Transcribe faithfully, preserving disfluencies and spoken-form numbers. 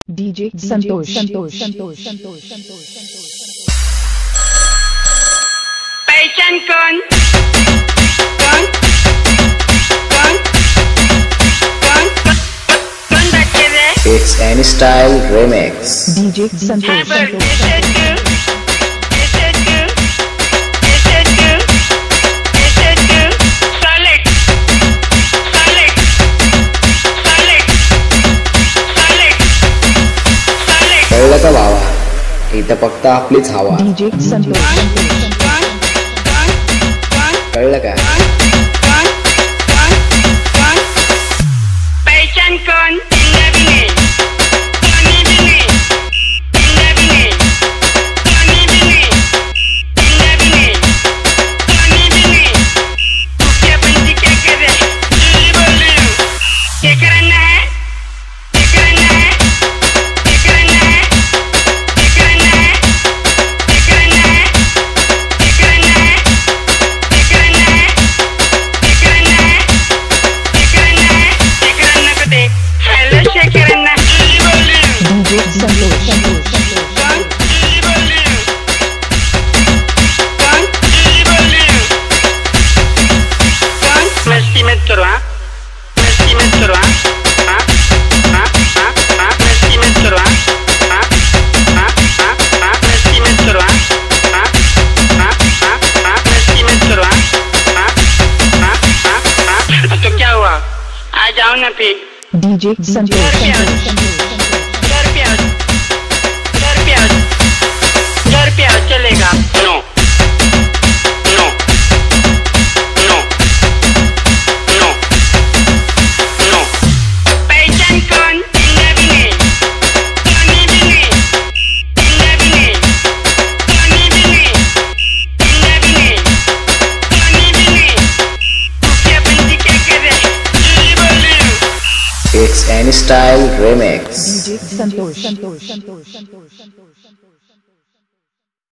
DJ Santosh Santosh Santosh Santosh Santosh संतोष पहचान कौन कौन कौन कौन कौन बच्चे रे It's Any Style Remix. DJ Santosh Santosh कळलं का भावा, इथं फक्त आपलीच हवा. डीजे संतोष कळलं का? पहचान कौन जाओ ना फिर डीजे संतोष घर पे आओ घर पे आओ घर पे आओ चलेगा no no no no no पहचान कौन It's Any Style Remix. DJ Santosh Santosh Santosh Santosh Santosh